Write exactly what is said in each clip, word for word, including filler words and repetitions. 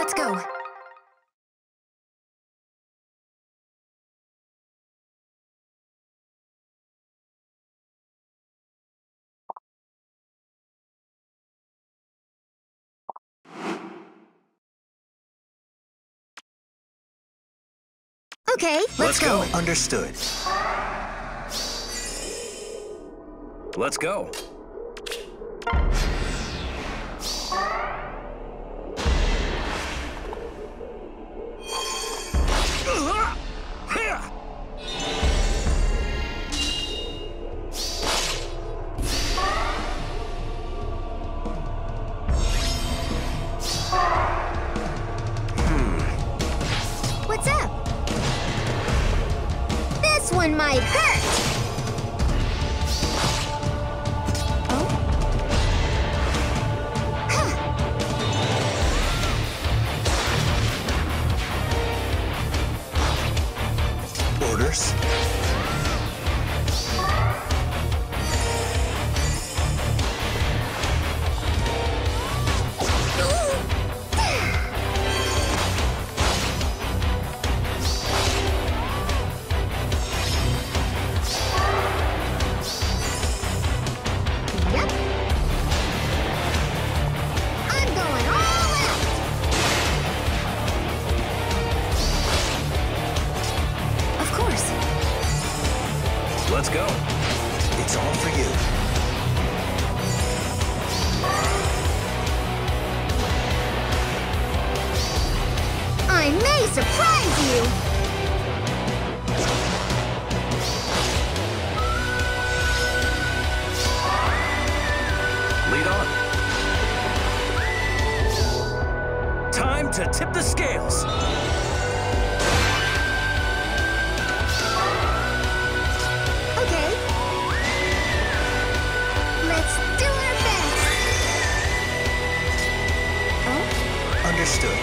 let's go. Okay, let's, Let's go. go. Understood. Let's go. What's up? This one might hurt. Oh? Huh. Orders. Yep. I'm going all out. Of course. Let's go. It's all for you. I may surprise you. Lead on. Time to tip the scales. Okay. Let's do our best. Oh? Understood.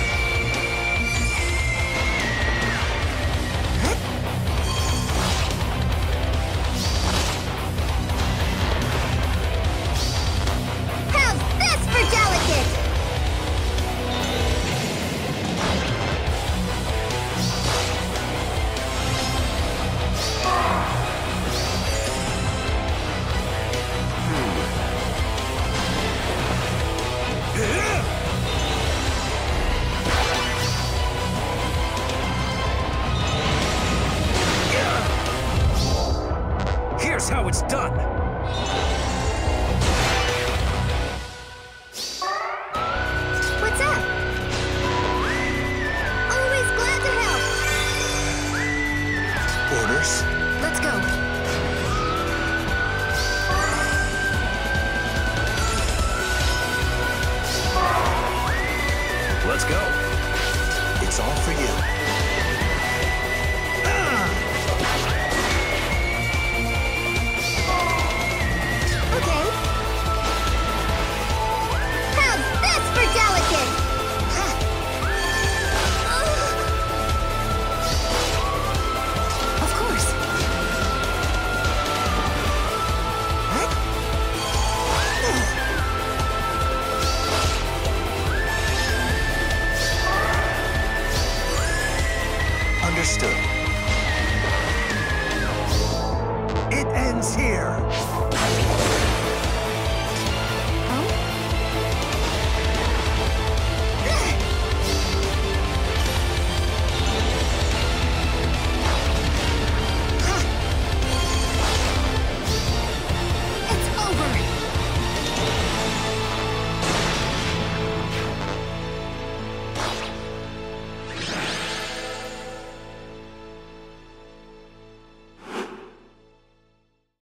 How's this for delicate? Here's how it's done.